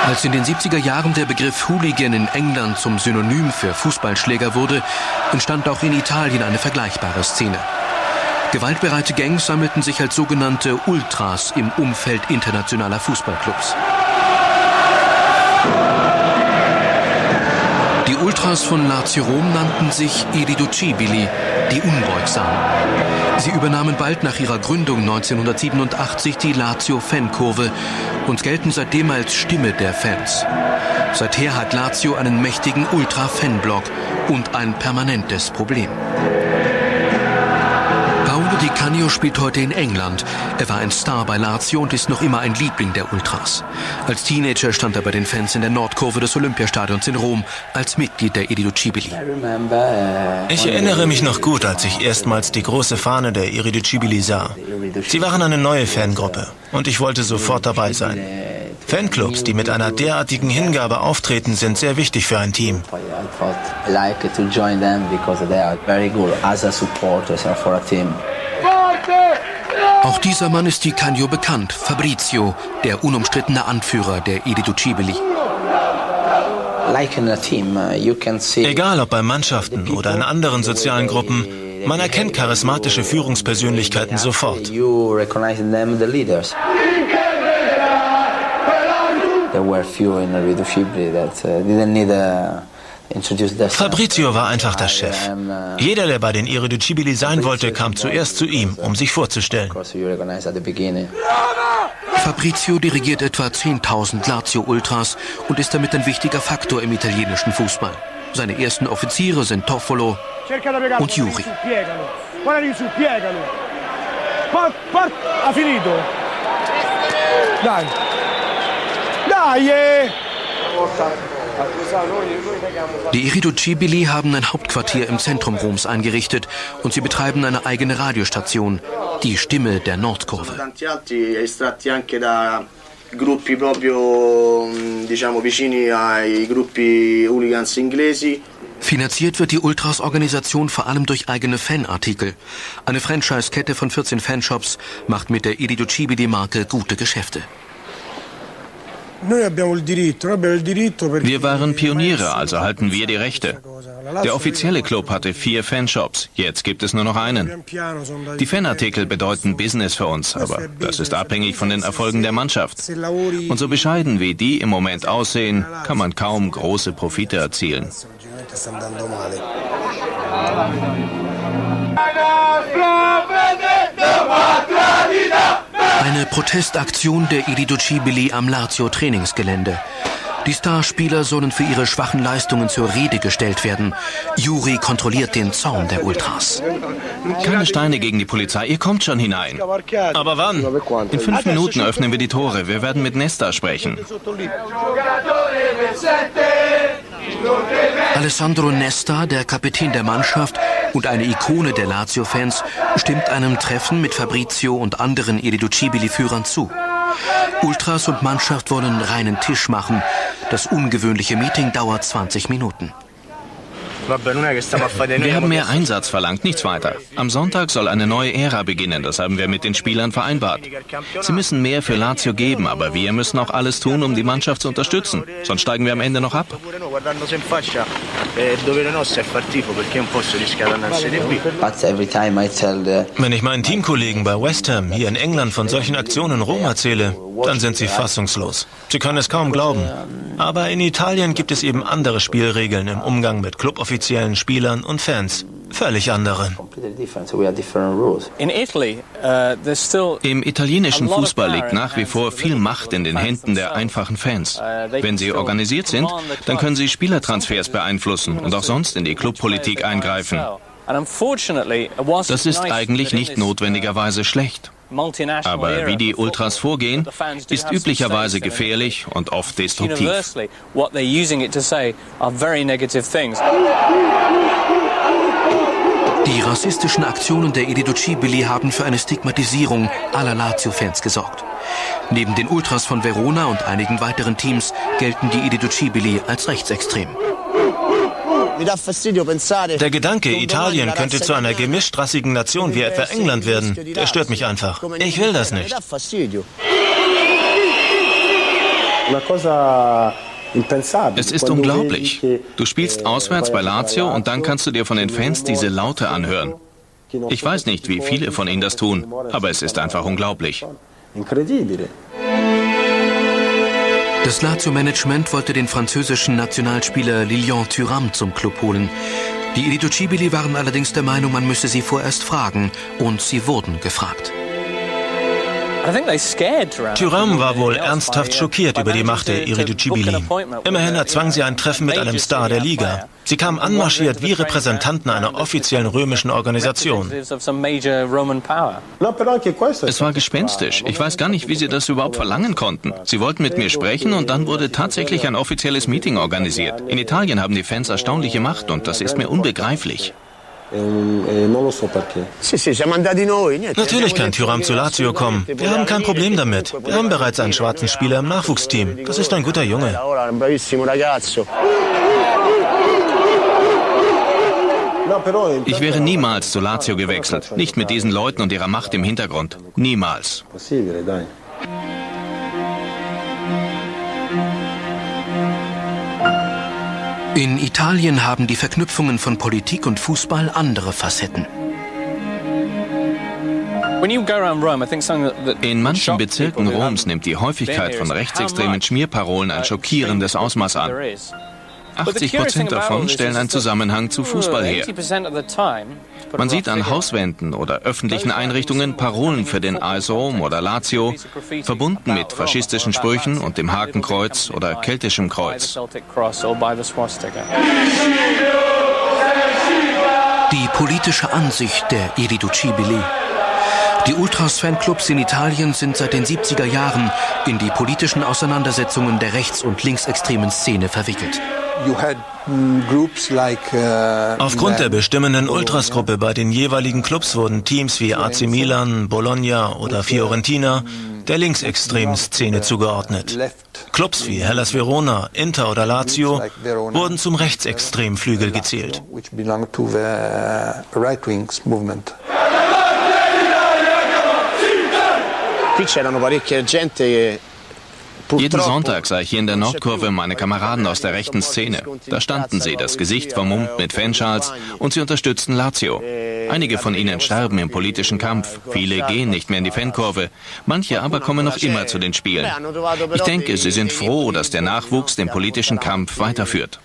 Als in den 70er Jahren der Begriff Hooligan in England zum Synonym für Fußballschläger wurde, entstand auch in Italien eine vergleichbare Szene. Gewaltbereite Gangs sammelten sich als sogenannte Ultras im Umfeld internationaler Fußballclubs. Die Ultras von Lazio Rom nannten sich Irriducibili, die Unbeugsamen. Sie übernahmen bald nach ihrer Gründung 1987 die Lazio-Fankurve und gelten seitdem als Stimme der Fans. Seither hat Lazio einen mächtigen Ultra-Fanblock und ein permanentes Problem. Paolo Di Canio spielt heute in England. Er war ein Star bei Lazio und ist noch immer ein Liebling der Ultras. Als Teenager stand er bei den Fans in der Nordkurve des Olympiastadions in Rom als Mitglied der Irriducibili. Ich erinnere mich noch gut, als ich erstmals die große Fahne der Irriducibili sah. Sie waren eine neue Fangruppe und ich wollte sofort dabei sein. Fanclubs, die mit einer derartigen Hingabe auftreten, sind sehr wichtig für ein Team. Auch dieser Mann ist Di Canio bekannt, Fabrizio, der unumstrittene Anführer der Irriducibili. Egal ob bei Mannschaften oder in anderen sozialen Gruppen, man erkennt charismatische Führungspersönlichkeiten sofort. Fabrizio war einfach der Chef. Jeder, der bei den Irriducibili sein wollte, kam zuerst zu ihm, um sich vorzustellen. Fabrizio dirigiert etwa 10.000 Lazio-Ultras und ist damit ein wichtiger Faktor im italienischen Fußball. Seine ersten Offiziere sind Toffolo und Juri. Die Irriducibili haben ein Hauptquartier im Zentrum Roms eingerichtet und sie betreiben eine eigene Radiostation, die Stimme der Nordkurve. Finanziert wird die Ultras-Organisation vor allem durch eigene Fanartikel. Eine Franchise-Kette von 14 Fanshops macht mit der Irriducibili-Marke gute Geschäfte. Wir waren Pioniere, also halten wir die Rechte. Der offizielle Club hatte 4 Fanshops, jetzt gibt es nur noch einen. Die Fanartikel bedeuten Business für uns, aber das ist abhängig von den Erfolgen der Mannschaft. Und so bescheiden wie die im Moment aussehen, kann man kaum große Profite erzielen. Eine Protestaktion der Irriducibili am Lazio-Trainingsgelände. Die Starspieler sollen für ihre schwachen Leistungen zur Rede gestellt werden. Juri kontrolliert den Zaun der Ultras. Keine Steine gegen die Polizei, ihr kommt schon hinein. Aber wann? In 5 Minuten öffnen wir die Tore. Wir werden mit Nesta sprechen. Alessandro Nesta, der Kapitän der Mannschaft und eine Ikone der Lazio-Fans, stimmt einem Treffen mit Fabrizio und anderen Irriducibili-Führern zu. Ultras und Mannschaft wollen reinen Tisch machen. Das ungewöhnliche Meeting dauert 20 Minuten. Wir haben mehr Einsatz verlangt, nichts weiter. Am Sonntag soll eine neue Ära beginnen, das haben wir mit den Spielern vereinbart. Sie müssen mehr für Lazio geben, aber wir müssen auch alles tun, um die Mannschaft zu unterstützen. Sonst steigen wir am Ende noch ab. Wenn ich meinen Teamkollegen bei West Ham hier in England von solchen Aktionen in Rom erzähle, dann sind sie fassungslos. Sie können es kaum glauben. Aber in Italien gibt es eben andere Spielregeln im Umgang mit Cluboffiziellen, Spielern und Fans. Völlig andere. Im italienischen Fußball liegt nach wie vor viel Macht in den Händen der einfachen Fans. Wenn sie organisiert sind, dann können sie Spielertransfers beeinflussen und auch sonst in die Clubpolitik eingreifen. Das ist eigentlich nicht notwendigerweise schlecht. Aber wie die Ultras vorgehen, ist üblicherweise gefährlich und oft destruktiv. Die rassistischen Aktionen der Irriducibili haben für eine Stigmatisierung aller Lazio-Fans gesorgt. Neben den Ultras von Verona und einigen weiteren Teams gelten die Irriducibili als rechtsextrem. Der Gedanke, Italien könnte zu einer gemischtrassigen Nation wie etwa England werden, der stört mich einfach. Ich will das nicht. Es ist unglaublich. Du spielst auswärts bei Lazio und dann kannst du dir von den Fans diese Laute anhören. Ich weiß nicht, wie viele von ihnen das tun, aber es ist einfach unglaublich. Das Lazio-Management wollte den französischen Nationalspieler Lilian Thuram zum Club holen. Die Irriducibili waren allerdings der Meinung, man müsse sie vorerst fragen, und sie wurden gefragt. Thuram war wohl ernsthaft schockiert über die Macht der Irriducibili. Immerhin erzwang sie ein Treffen mit einem Star der Liga. Sie kamen anmarschiert wie Repräsentanten einer offiziellen römischen Organisation. Es war gespenstisch. Ich weiß gar nicht, wie sie das überhaupt verlangen konnten. Sie wollten mit mir sprechen und dann wurde tatsächlich ein offizielles Meeting organisiert. In Italien haben die Fans erstaunliche Macht und das ist mir unbegreiflich. Natürlich kann Thuram zu Lazio kommen. Wir haben kein Problem damit. Wir haben bereits einen schwarzen Spieler im Nachwuchsteam. Das ist ein guter Junge. Ich wäre niemals zu Lazio gewechselt. Nicht mit diesen Leuten und ihrer Macht im Hintergrund. Niemals. In Italien haben die Verknüpfungen von Politik und Fußball andere Facetten. In manchen Bezirken Roms nimmt die Häufigkeit von rechtsextremen Schmierparolen ein schockierendes Ausmaß an. 80% davon stellen einen Zusammenhang zu Fußball her. Man sieht an Hauswänden oder öffentlichen Einrichtungen Parolen für den AS Rom oder Lazio, verbunden mit faschistischen Sprüchen und dem Hakenkreuz oder keltischem Kreuz. Die politische Ansicht der Irriducibili. Die Ultras-Fanclubs in Italien sind seit den 70er Jahren in die politischen Auseinandersetzungen der rechts- und linksextremen Szene verwickelt. Aufgrund der bestimmenden Ultrasgruppe bei den jeweiligen Clubs wurden Teams wie AC Milan, Bologna oder Fiorentina der linksextremen Szene zugeordnet. Clubs wie Hellas Verona, Inter oder Lazio wurden zum rechtsextremen Flügel gezählt. Jeden Sonntag sah ich hier in der Nordkurve meine Kameraden aus der rechten Szene. Da standen sie, das Gesicht vermummt mit Fanschals, und sie unterstützten Lazio. Einige von ihnen sterben im politischen Kampf, viele gehen nicht mehr in die Fankurve, manche aber kommen noch immer zu den Spielen. Ich denke, sie sind froh, dass der Nachwuchs den politischen Kampf weiterführt.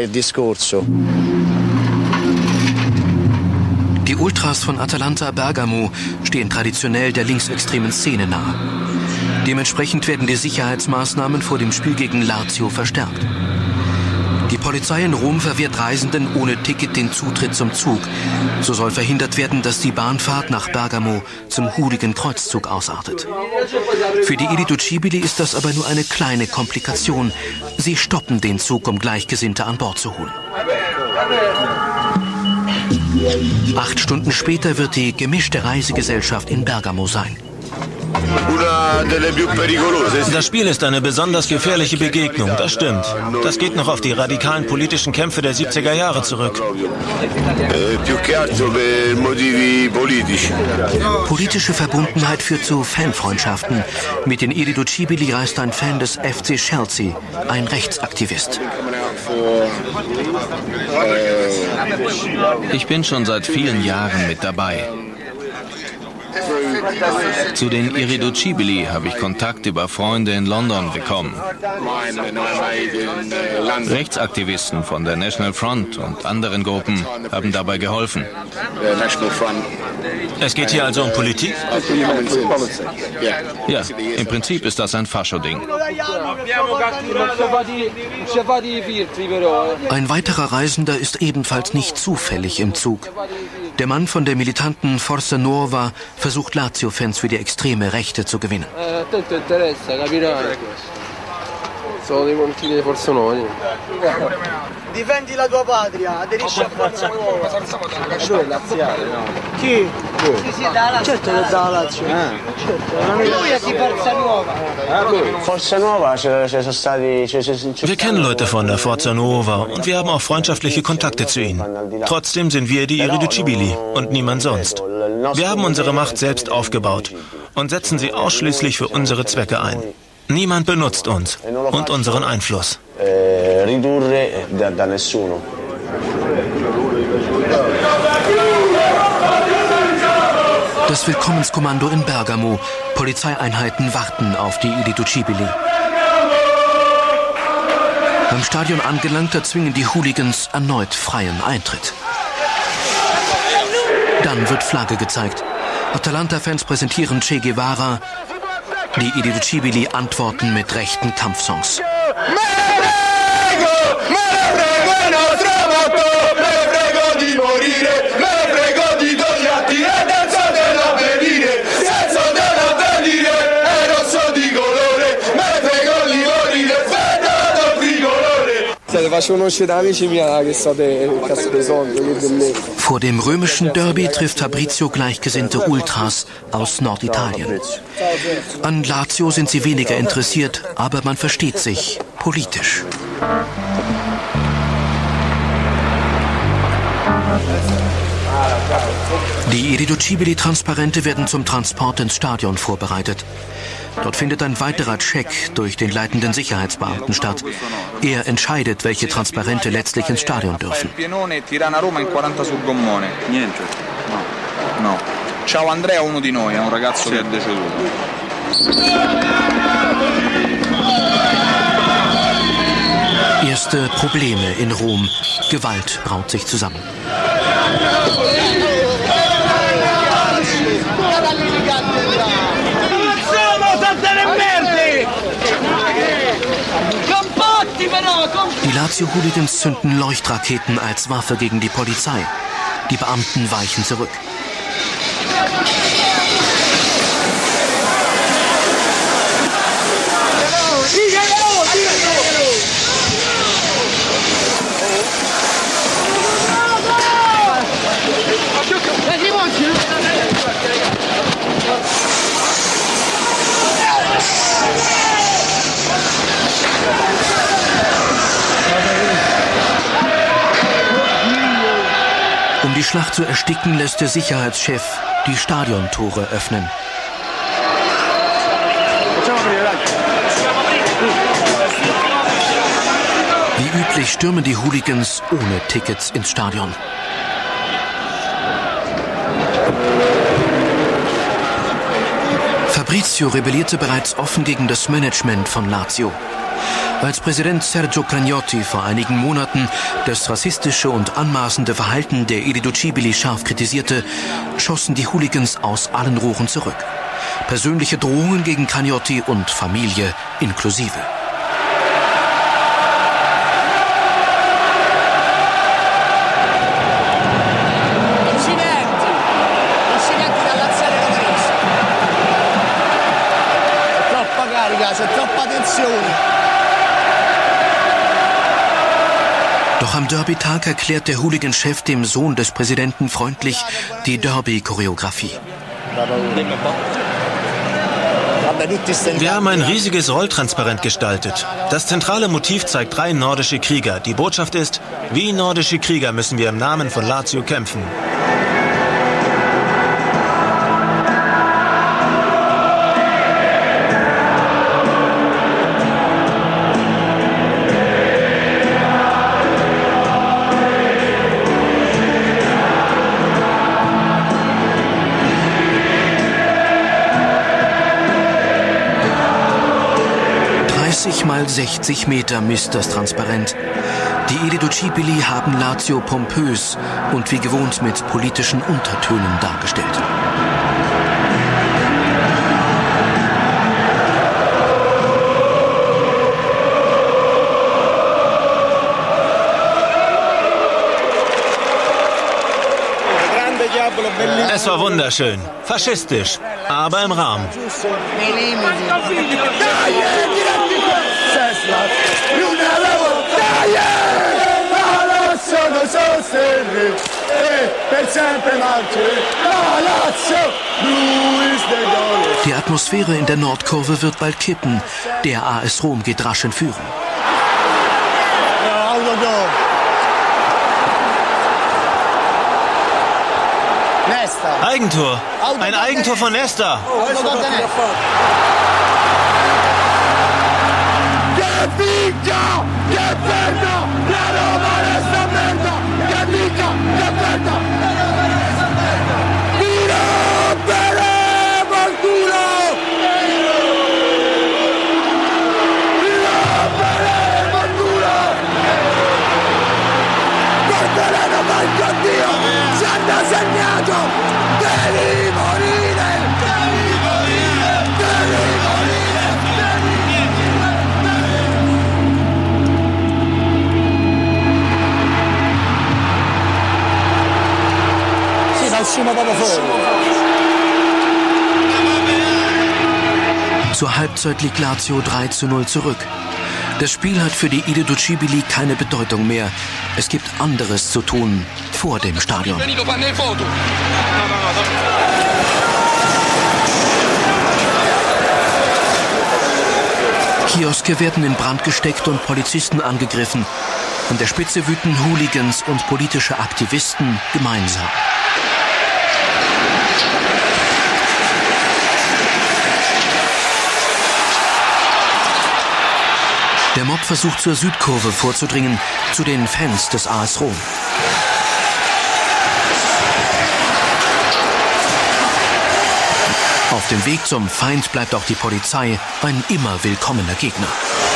Die Ultras von Atalanta Bergamo stehen traditionell der linksextremen Szene nahe. Dementsprechend werden die Sicherheitsmaßnahmen vor dem Spiel gegen Lazio verstärkt. Die Polizei in Rom verwehrt Reisenden ohne Ticket den Zutritt zum Zug. So soll verhindert werden, dass die Bahnfahrt nach Bergamo zum Hooligan-Kreuzzug ausartet. Für die Irriducibili ist das aber nur eine kleine Komplikation. Sie stoppen den Zug, um Gleichgesinnte an Bord zu holen. 8 Stunden später wird die gemischte Reisegesellschaft in Bergamo sein. Das Spiel ist eine besonders gefährliche Begegnung, das stimmt. Das geht noch auf die radikalen politischen Kämpfe der 70er Jahre zurück. Politische Verbundenheit führt zu Fanfreundschaften. Mit den Irriducibili reist ein Fan des FC Chelsea, ein Rechtsaktivist. Ich bin schon seit vielen Jahren mit dabei. Zu den Irriducibili habe ich Kontakt über Freunde in London bekommen. Rechtsaktivisten von der National Front und anderen Gruppen haben dabei geholfen. Es geht hier also um Politik? Ja, im Prinzip ist das ein Fascho-Ding. Ein weiterer Reisender ist ebenfalls nicht zufällig im Zug. Der Mann von der militanten Forza Nuova versucht Lazio-Fans für die extreme Rechte zu gewinnen. Difendi la tua patria, aderisci a Forza Nuova. Lui è laziale, no? Chi? Lui. Sì, sì, da Lazio. Certo che è da Lazio. Certo. Lui è di Forza Nuova. Forza Nuova, Wir kennen Leute von der Forza Nuova und wir haben auch freundschaftliche Kontakte zu ihnen. Trotzdem sind wir die Irriducibili und niemand sonst. Wir haben unsere Macht selbst aufgebaut und setzen sie ausschließlich für unsere Zwecke ein. Niemand benutzt uns und unseren Einfluss. Das Willkommenskommando in Bergamo. Polizeieinheiten warten auf die Irriducibili. Beim Stadion angelangt, erzwingen die Hooligans erneut freien Eintritt. Dann wird Flagge gezeigt. Atalanta-Fans präsentieren Che Guevara. Die Irriducibili antworten mit rechten Kampfsongs. Vor dem römischen Derby trifft Fabrizio gleichgesinnte Ultras aus Norditalien. An Lazio sind sie weniger interessiert, aber man versteht sich politisch. Die Irriducibili-Transparente werden zum Transport ins Stadion vorbereitet. Dort findet ein weiterer Check durch den leitenden Sicherheitsbeamten statt. Er entscheidet, welche Transparente letztlich ins Stadion dürfen. Ciao Andrea, uno di noi, è un ragazzo che è deceduto. Erste Probleme in Rom. Gewalt braut sich zusammen. Die Lazio-Hooligans zünden Leuchtraketen als Waffe gegen die Polizei. Die Beamten weichen zurück. Um die Schlacht zu ersticken, lässt der Sicherheitschef die Stadiontore öffnen. Wie üblich stürmen die Hooligans ohne Tickets ins Stadion. Fabrizio rebellierte bereits offen gegen das Management von Lazio. Als Präsident Sergio Cagnotti vor einigen Monaten das rassistische und anmaßende Verhalten der Irriducibili scharf kritisierte, schossen die Hooligans aus allen Rohren zurück. Persönliche Drohungen gegen Cagnotti und Familie inklusive. Doch am Derby-Tag erklärt der Hooligan-Chef dem Sohn des Präsidenten freundlich die Derby-Choreografie. Wir haben ein riesiges Rolltransparent gestaltet. Das zentrale Motiv zeigt 3 nordische Krieger. Die Botschaft ist, wie nordische Krieger müssen wir im Namen von Lazio kämpfen. Mal 60 Meter misst das Transparent. Die Irriducibili haben Lazio pompös und wie gewohnt mit politischen Untertönen dargestellt. Es war wunderschön, faschistisch, aber im Rahmen. Die Atmosphäre in der Nordkurve wird bald kippen. Der AS Rom geht rasch in Führung. Eigentor! Ein Eigentor von Nesta! Zur Halbzeit liegt Lazio 3:0 zurück. Das Spiel hat für die Eredivisie keine Bedeutung mehr. Es gibt anderes zu tun vor dem Stadion. Kioske werden in Brand gesteckt und Polizisten angegriffen. An der Spitze wüten Hooligans und politische Aktivisten gemeinsam. Der Mob versucht zur Südkurve vorzudringen, zu den Fans des AS Rom. Auf dem Weg zum Feind bleibt auch die Polizei ein immer willkommener Gegner.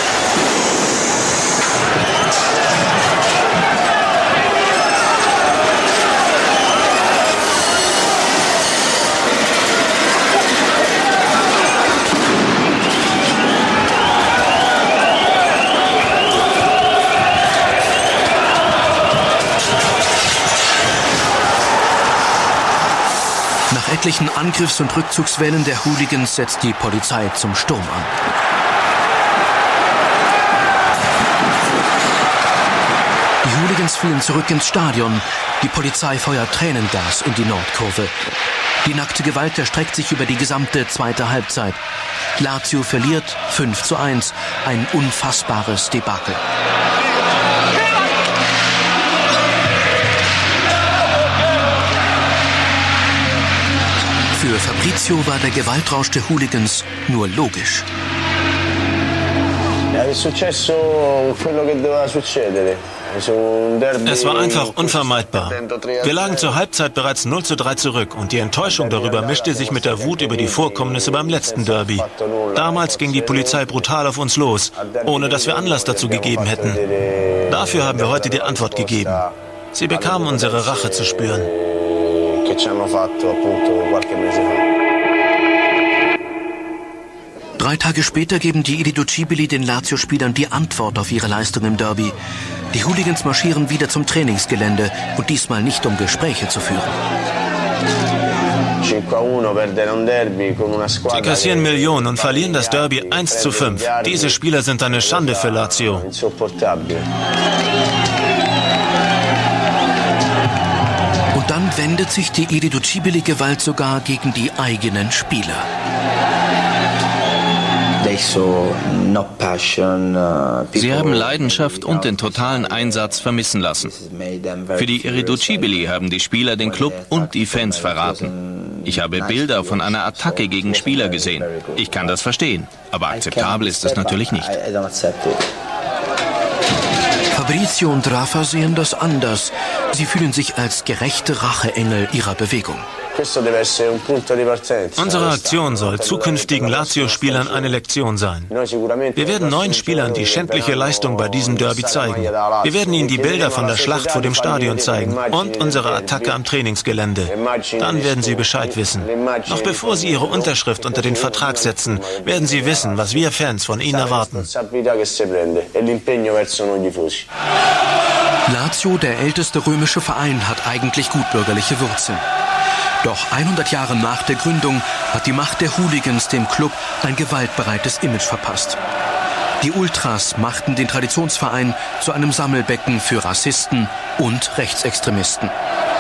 Nach etlichen Angriffs- und Rückzugswellen der Hooligans setzt die Polizei zum Sturm an. Die Hooligans fliehen zurück ins Stadion. Die Polizei feuert Tränengas in die Nordkurve. Die nackte Gewalt erstreckt sich über die gesamte zweite Halbzeit. Lazio verliert 5:1. Ein unfassbares Debakel. Für Fabrizio war der Gewaltrausch der Hooligans nur logisch. Es war einfach unvermeidbar. Wir lagen zur Halbzeit bereits 0:3 zurück und die Enttäuschung darüber mischte sich mit der Wut über die Vorkommnisse beim letzten Derby. Damals ging die Polizei brutal auf uns los, ohne dass wir Anlass dazu gegeben hätten. Dafür haben wir heute die Antwort gegeben. Sie bekamen unsere Rache zu spüren. 3 Tage später geben die Eredivisie den Lazio-Spielern die Antwort auf ihre Leistung im Derby. Die Hooligans marschieren wieder zum Trainingsgelände und diesmal nicht, um Gespräche zu führen. Sie kassieren Millionen und verlieren das Derby 1:5. Diese Spieler sind eine Schande für Lazio. Und dann wendet sich die Eredivisie-Gewalt sogar gegen die eigenen Spieler. Sie haben Leidenschaft und den totalen Einsatz vermissen lassen. Für die Eredivisie haben die Spieler den Club und die Fans verraten. Ich habe Bilder von einer Attacke gegen Spieler gesehen. Ich kann das verstehen, aber akzeptabel ist es natürlich nicht. Fabrizio und Rafa sehen das anders. Sie fühlen sich als gerechte Racheengel ihrer Bewegung. Unsere Aktion soll zukünftigen Lazio-Spielern eine Lektion sein. Wir werden neuen Spielern die schändliche Leistung bei diesem Derby zeigen. Wir werden ihnen die Bilder von der Schlacht vor dem Stadion zeigen und unsere Attacke am Trainingsgelände. Dann werden sie Bescheid wissen. Noch bevor sie ihre Unterschrift unter den Vertrag setzen, werden sie wissen, was wir Fans von ihnen erwarten. Lazio, der älteste römische Verein, hat eigentlich gutbürgerliche Wurzeln. Doch 100 Jahre nach der Gründung hat die Macht der Hooligans dem Club ein gewaltbereites Image verpasst. Die Ultras machten den Traditionsverein zu einem Sammelbecken für Rassisten und Rechtsextremisten.